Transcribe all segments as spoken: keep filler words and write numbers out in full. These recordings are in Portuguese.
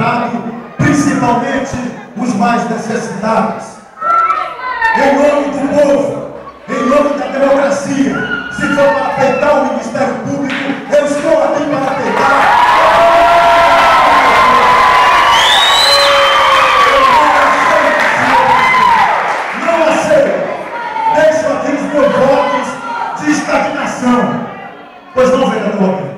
Estado, principalmente os mais necessitados. Em nome do povo, em nome da democracia, se for para peitar o Ministério Público, eu estou aqui para peitar. Não aceito. Deixo aqui os meus votos de estagnação. Pois não, vereador.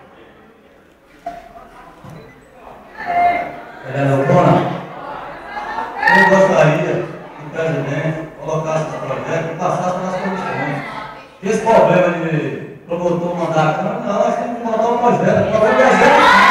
Vereador Bona, eu gostaria que o presidente colocasse esse projeto e passasse nas comissões. Esse problema de promotor mandar a Câmara, não, nós temos que mandar o projeto. O problema é executar.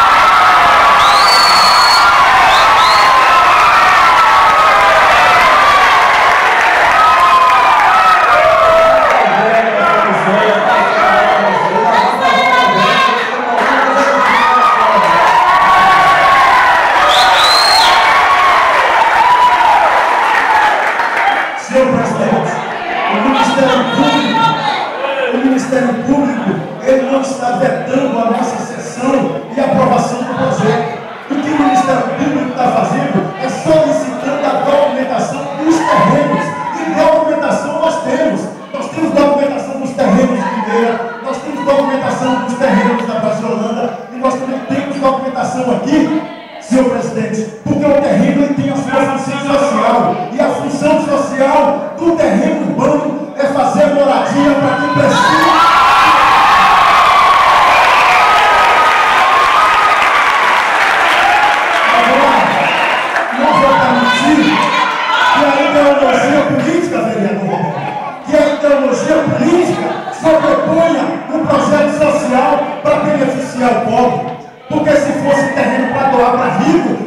Senhor presidente, o Ministério Público, o Ministério Público, ele não está vetando a nossa sessão e aprovação do projeto. O que o Ministério Público está fazendo é solicitando a documentação dos terrenos. E documentação nós temos. Nós temos documentação dos terrenos de Limeira, nós temos documentação dos terrenos da Praça Holanda e nós também temos documentação aqui, senhor presidente, porque o terreno ele tem a sua função social. E a função social do terreno urbano é fazer moradia para quem precisa. Agora, não vou permitir que a ideologia política, vereador, que a ideologia política sobreponha um projeto social para beneficiar o pobre. Porque se fosse terreno para doar para rico,